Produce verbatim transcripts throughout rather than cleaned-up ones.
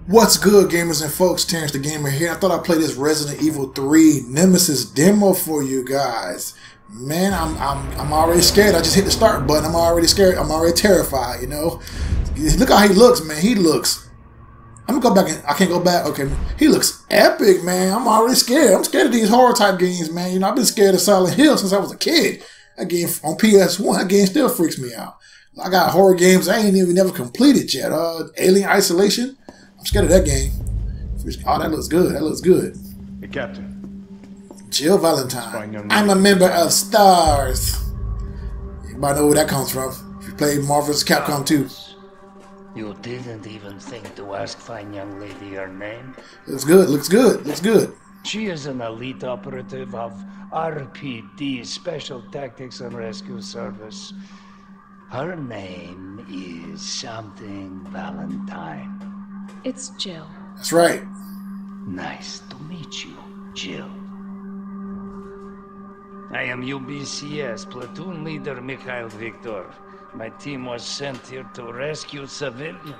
What's good, gamers and folks? Terrence the Gamer here. I thought I'd play this Resident Evil three Nemesis demo for you guys. Man, I'm I'm I'm already scared. I just hit the start button. I'm already scared. I'm already terrified, you know. Look how he looks, man. He looks... I'm gonna go back and... I can't go back. Okay. He looks epic, man. I'm already scared. I'm scared of these horror type games, man. You know, I've been scared of Silent Hill since I was a kid. That game on P S one, that game still freaks me out. I got horror games I ain't even never completed yet. Uh, Alien Isolation. I'm scared of that game. Oh, that looks good. That looks good. Hey, Captain. Jill Valentine. I'm a member of STARS. You might know where that comes from. If you played Marvel's Capcom two. You didn't even think to ask fine young lady her name? Looks good. Looks good. Looks good. She is an elite operative of R P D, Special Tactics and Rescue Service. Her name is something Valentine. It's Jill. That's right. Nice to meet you, Jill. I am U B C S platoon leader Mikhail Viktor. My team was sent here to rescue civilians.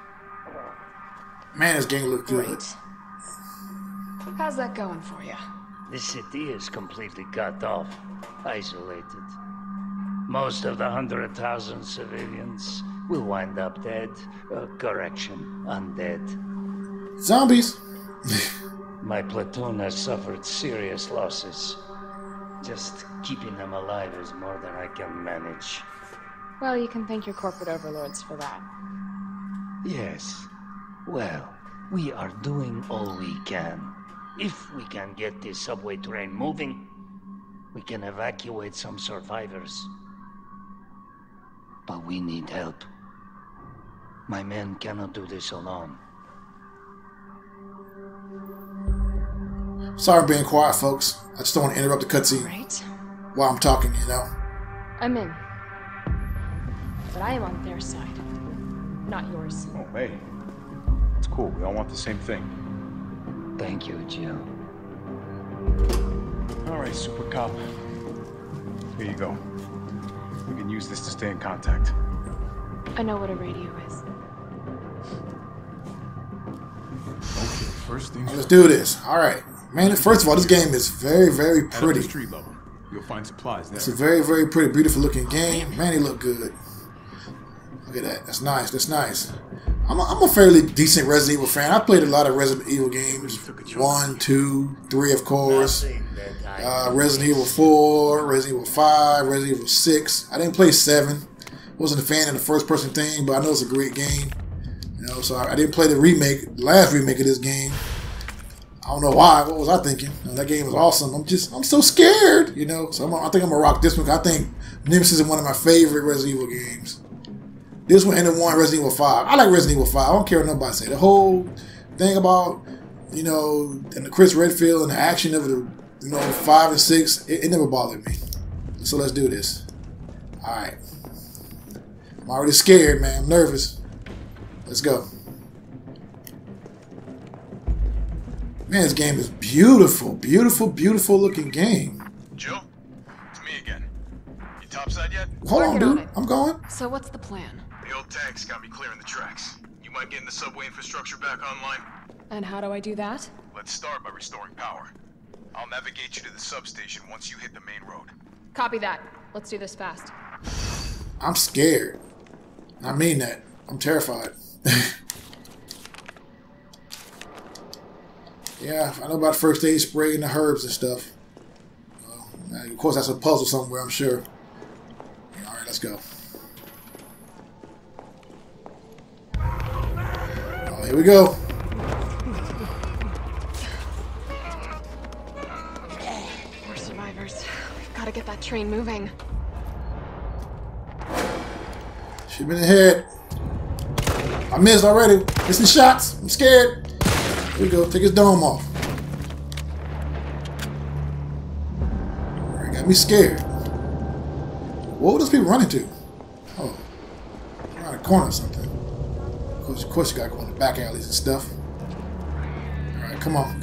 Man, this game looks good. Great. How's that going for you? The city is completely cut off, isolated. Most of the hundred thousand civilians will wind up dead. Uh, correction, undead. Zombies. My platoon has suffered serious losses. Just keeping them alive is more than I can manage. Well, you can thank your corporate overlords for that. Yes. Well, we are doing all we can. If we can get this subway train moving, we can evacuate some survivors. But we need help. My men cannot do this alone. Sorry for being quiet, folks. I just don't want to interrupt the cutscene Right. while I'm talking, you know. I'm in. But I am on their side, not yours. Oh, hey. It's cool. We all want the same thing. Thank you, Jill. All right, Super Cop. Here you go. We can use this to stay in contact. I know what a radio is. Okay, first things Let's do this. All right. Man, first of all, this game is very, very At pretty. the street level, you'll find supplies there. It's a very, very pretty, beautiful looking game. Man, they look good. Look at that. That's nice. That's nice. I'm a, I'm a fairly decent Resident Evil fan. I played a lot of Resident Evil games. One, two, three, of course. Uh, Resident Evil four, Resident Evil five, Resident Evil six. I didn't play seven. Wasn't a fan of the first person thing, but I know it's a great game. You know, so I, I didn't play the remake, the last remake of this game. I don't know why. What was I thinking? You know, that game was awesome. I'm just, I'm so scared, you know. So I'm, I think I'm gonna rock this one. I think Nemesis is one of my favorite Resident Evil games. This one and the one Resident Evil five. I like Resident Evil five. I don't care what nobody say. The whole thing about, you know, and the Chris Redfield and the action of the, you know, five and six, it, it never bothered me. So let's do this. All right. I'm already scared, man. I'm nervous. Let's go. Man, this game is beautiful, beautiful, beautiful looking game. Jill, it's me again. You topside yet? Hold on, Working on dude. it. I'm going. So what's the plan? The old tanks got me clearing the tracks. You mind getting the subway infrastructure back online? And how do I do that? Let's start by restoring power. I'll navigate you to the substation once you hit the main road. Copy that. Let's do this fast. I'm scared. I mean that. I'm terrified. Yeah, I know about first aid spray and the herbs and stuff. Well, of course, that's a puzzle somewhere, I'm sure. All right, let's go. Oh, here we go. We're survivors. We've got to get that train moving. Should have been ahead. I missed already. Missing shots. I'm scared. Here we go. Take his dome off. Alright, got me scared. What were those people running to? Oh, around a corner or something. Of course, of course you gotta go in the back alleys and stuff. Alright, come on.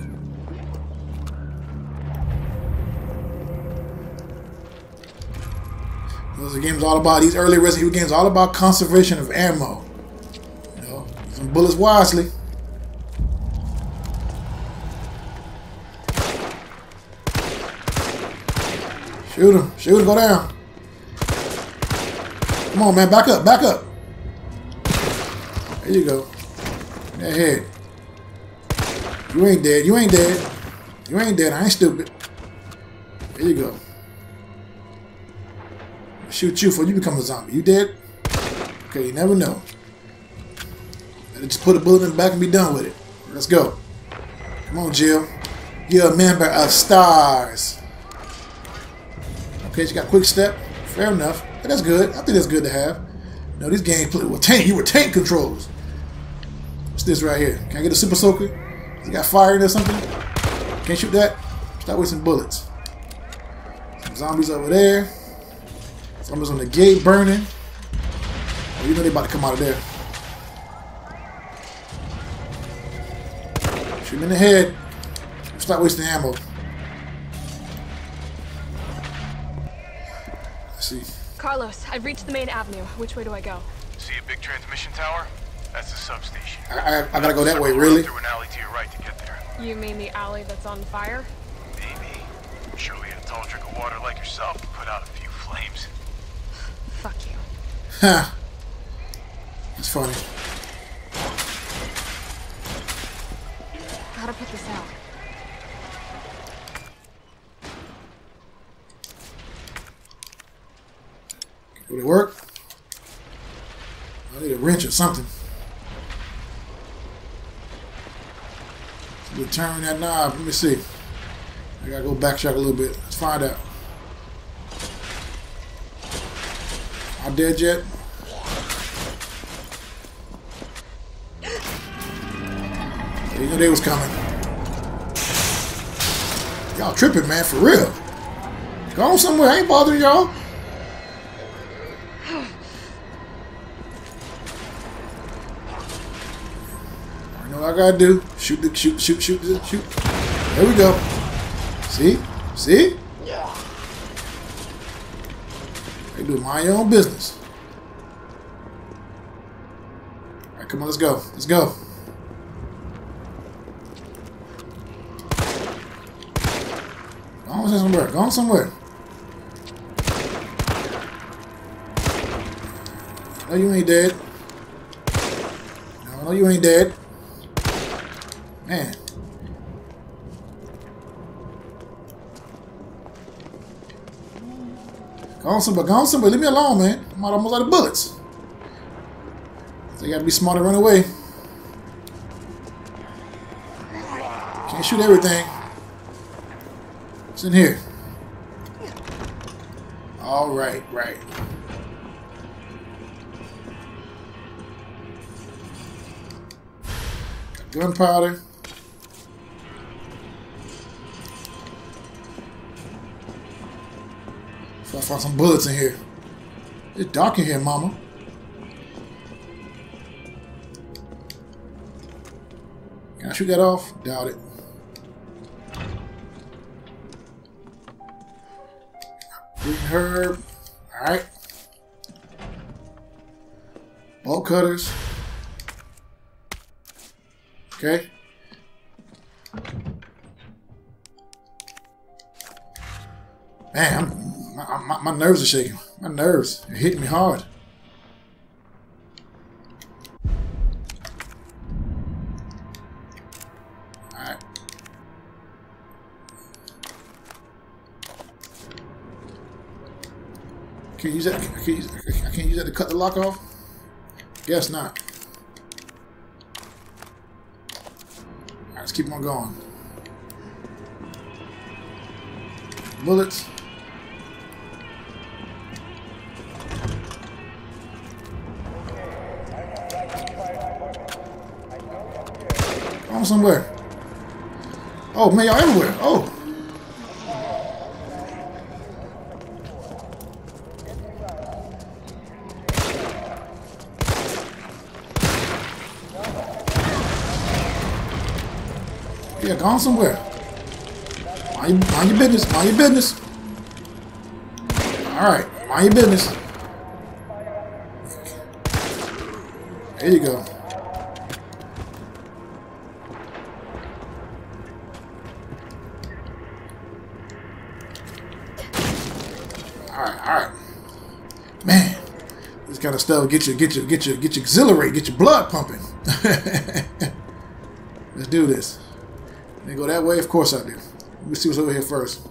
Those are games all about, these early Resident Evil games all about conservation of ammo. You know, some bullets wisely. Shoot him. Shoot him. Go down. Come on, man. Back up. Back up. There you go. That head. You ain't dead. You ain't dead. You ain't dead. I ain't stupid. There you go. Shoot you before you become a zombie. You dead? Okay, you never know. Better just put a bullet in the back and be done with it. Let's go. Come on, Jill. You're a member of STARS. Okay, she got quick step. Fair enough. But that's good. I think that's good to have. You know, these games play with tank. You were tank controls. What's this right here? Can I get a super soaker? You got fire in there or something? Can't shoot that? Stop wasting bullets. Some zombies over there. Zombies on the gate burning. Oh, you know they about to come out of there. Shoot him in the head. Stop wasting ammo. Let's see. Carlos, I've reached the main avenue. Which way do I go? See a big transmission tower? That's the substation. I, I, I gotta go that way, really? Through an alley to your right to get there. You mean the alley that's on fire? Maybe. Surely a tall drink of water like yourself can put out a few flames. Fuck you. Ha! That's funny. Gotta put this out. Will it work? I need a wrench or something. We'll turn that knob. Let me see. I gotta go backtrack a little bit. Let's find out. Am I dead yet? You knew they was coming. Y'all tripping, man, for real. Go on somewhere. I ain't bothering y'all. I know what I gotta do. Shoot the shoot, shoot, shoot, shoot. There we go. See? See? Yeah. They do mind your own business. Alright, come on, let's go. Let's go. Go on somewhere. Go on somewhere. No, you ain't dead. No, no, you ain't dead. Man. Go on somewhere. Go on somewhere. Leave me alone, man. I'm almost out of bullets. So you gotta be smart and run away. Can't shoot everything. What's in here? All right, right. Got gunpowder. I found some bullets in here. It's dark in here, mama. Can I shoot that off? Doubt it. Green herb. Alright. Bolt cutters. Okay. Man, I'm, my, my, my nerves are shaking. My nerves are hitting me hard. Alright. Can't use that. I can't use, I can't use that to cut the lock off? Guess not. Alright, let's keep on going. Bullets. Go somewhere. Oh man, y'all everywhere. Oh. Yeah, gone somewhere. Mind your, mind your business. Mind your business. All right, mind your business. There you go. kind of stuff get you, get you, get you, get you exhilarated, get your blood pumping. Let's do this. They go that way? Of course I do. Let me see what's over here first.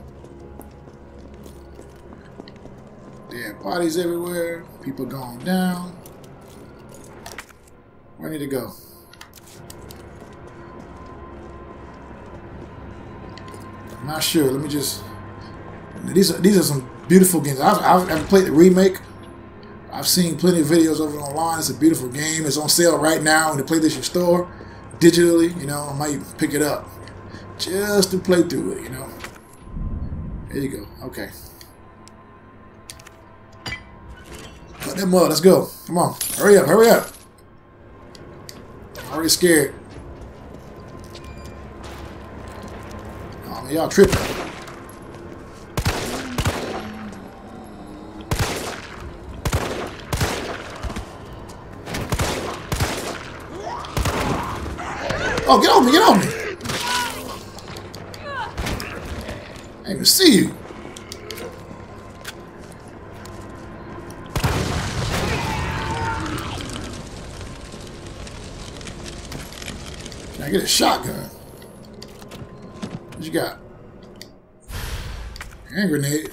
Dead bodies everywhere. People going down. Where I need to go? I'm not sure. Let me just. These are these are some beautiful games. I've, I've, I've played the remake. I've seen plenty of videos over online. It's a beautiful game. It's on sale right now in the PlayStation Store, digitally. You know, I might pick it up just to play through it. You know. There you go. Okay. Cut that mud. Let's go. Come on. Hurry up. Hurry up. I'm already scared. Oh man, y'all tripping. Oh, get on me, get on me! I didn't even see you. Can I get a shotgun? What you got? Hand grenade.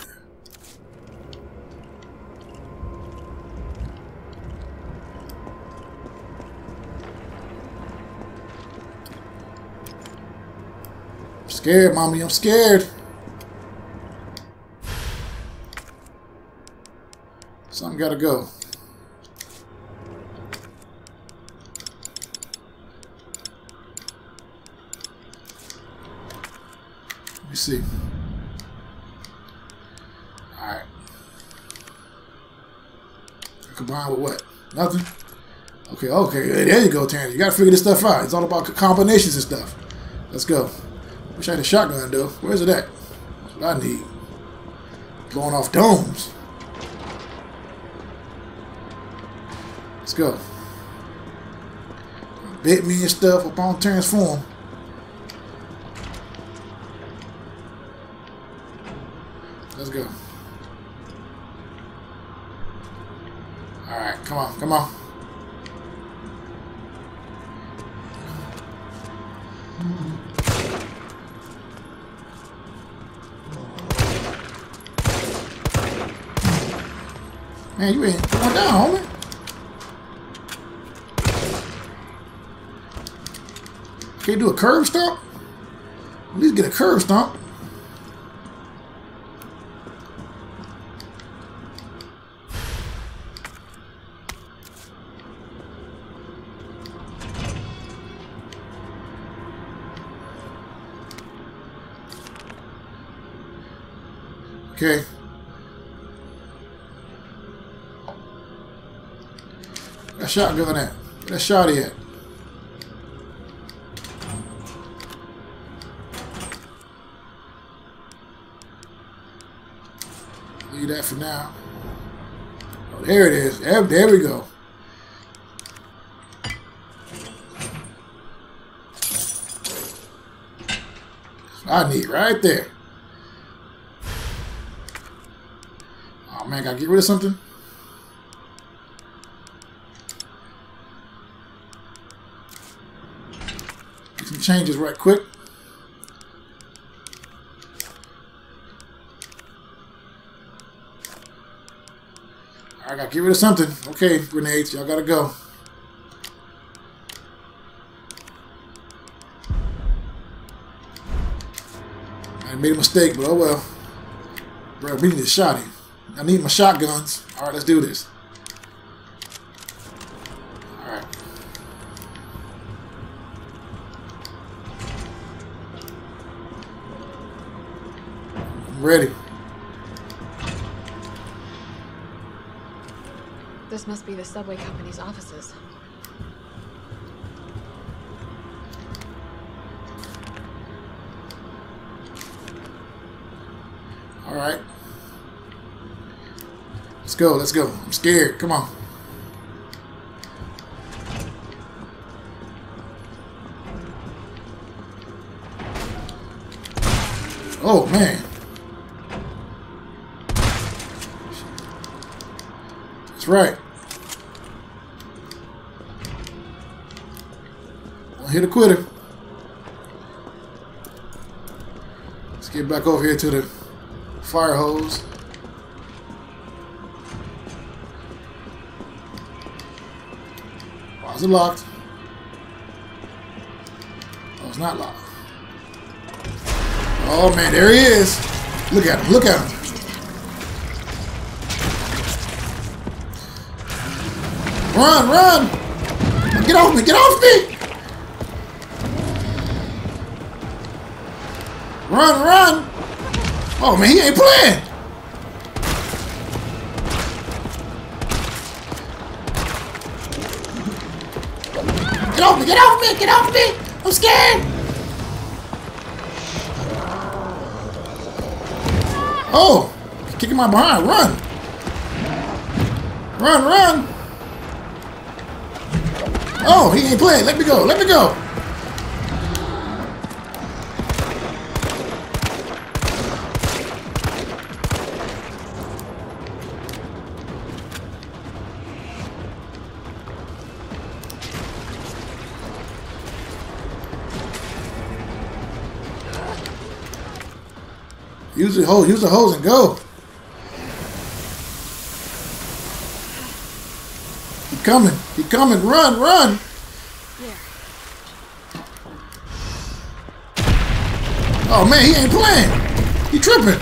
Scared, mommy, I'm scared. Something gotta go. Let me see. Alright. Combine with what? Nothing? Okay, okay. There you go, Tanner. You gotta figure this stuff out. It's all about combinations and stuff. Let's go. Wish I had a shotgun though. Where's it at? That's what I need. Blowing off domes. Let's go. Bit me and stuff upon transform. Let's go. Alright, come on, come on. Man, you ain't going down, homie. Can't do a curb stomp? At least get a curb stomp. Okay. That shotgun at? Where that shotty at? Leave that for now. Oh, there it is. There, there we go. That's what I need right there. Oh man, gotta get rid of something. Get some changes right quick. I gotta get rid of something. Okay, grenades, y'all gotta go. I made a mistake, but oh well. Bro, we need a shotty. I need my shotguns. Alright, let's do this. Alright. I'm ready. This must be the subway company's offices. All right. Let's go, let's go. I'm scared. Come on. Oh, man. That's right. hit a quitter. Let's get back over here to the fire hose. Why is it locked? Oh, it's not locked. Oh man, there he is. Look at him, look at him. Run, run! Get off me, get off me! Run, run! Oh man, he ain't playing! Get off me, get off me, get off me! I'm scared! Oh! He's kicking my behind, run! Run, run! Oh, he ain't playing. Let me go. Let me go. Use the hose. Use the hose and go. He coming. He coming. Run, run. Here. Oh man, he ain't playing. He tripping.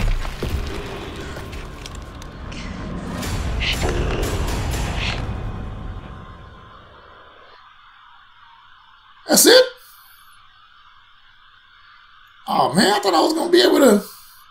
That's it? Oh man, I thought I was gonna be able to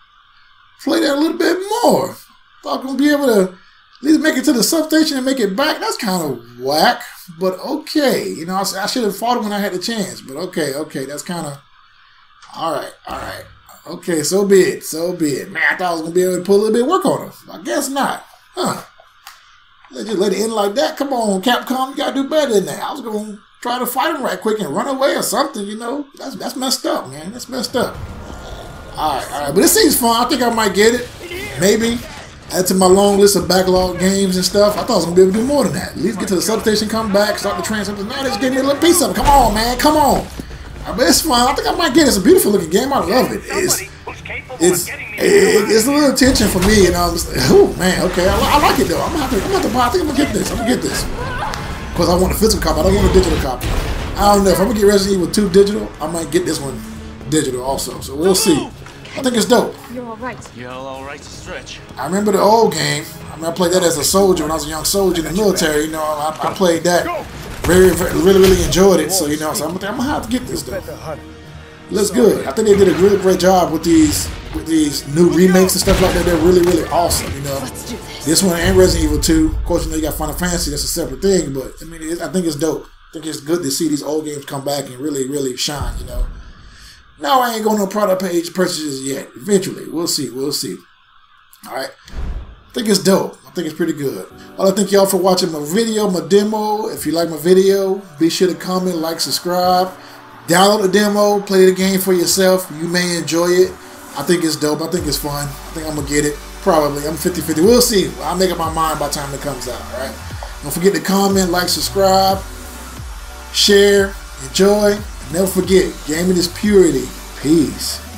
play that a little bit more. Thought I was gonna be able to at least make it to the substation and make it back. That's kind of whack, but okay. You know, I, I should have fought him when I had the chance, but okay, okay. That's kind of, all right, all right. Okay, so be it, so be it. Man, I thought I was going to be able to put a little bit of work on him. I guess not. Huh. Let's just let it end like that. Come on, Capcom, you got to do better than that. I was going to try to fight him right quick and run away or something, you know. That's, that's messed up, man. That's messed up. All right, all right. But it seems fun. I think I might get it. Maybe. Add to my long list of backlog games and stuff. I thought I was going to be able to do more than that. At least get to the substation, come back, start the train. Something. Now just give me a little piece of it. Come on, man. Come on. But it's fun. I think I might get it. It's a beautiful looking game. I love it. It's it's, it, it's a little tension for me, and I'm just like, oh man, okay, I, I like it though. I'm gonna have to, I'm gonna have to buy. I think I'm gonna get this. I'm gonna get this because I want a physical copy. I don't want a digital copy. I don't know if I'm gonna get Resident Evil two digital. I might get this one digital also. So we'll see. I think it's dope. You're all right. You're all right to stretch. I remember the old game. I mean, I played that as a soldier when I was a young soldier in the military. You know, I, I played that. Very, very, really, really enjoyed it. So you know, so I'm, I'm gonna have to get this though. Looks good. I think they did a really great job with these with these new remakes and stuff like that. They're really, really awesome. You know, Let's do this. This one and Resident Evil two. Of course, you know you got Final Fantasy. That's a separate thing, but I mean, it, I think it's dope. I think it's good to see these old games come back and really, really shine. You know. Now I ain't going no product page purchases yet. Eventually, we'll see. We'll see. All right. I think it's dope. I think it's pretty good. Well, I thank y'all for watching my video, my demo. If you like my video, be sure to comment, like, subscribe. Download the demo, play the game for yourself. You may enjoy it. I think it's dope. I think it's fun. I think I'm going to get it. Probably. I'm fifty fifty. We'll see. I'll make up my mind by the time it comes out. All right. Don't forget to comment, like, subscribe, share, enjoy. Never forget, gaming is purity. Peace.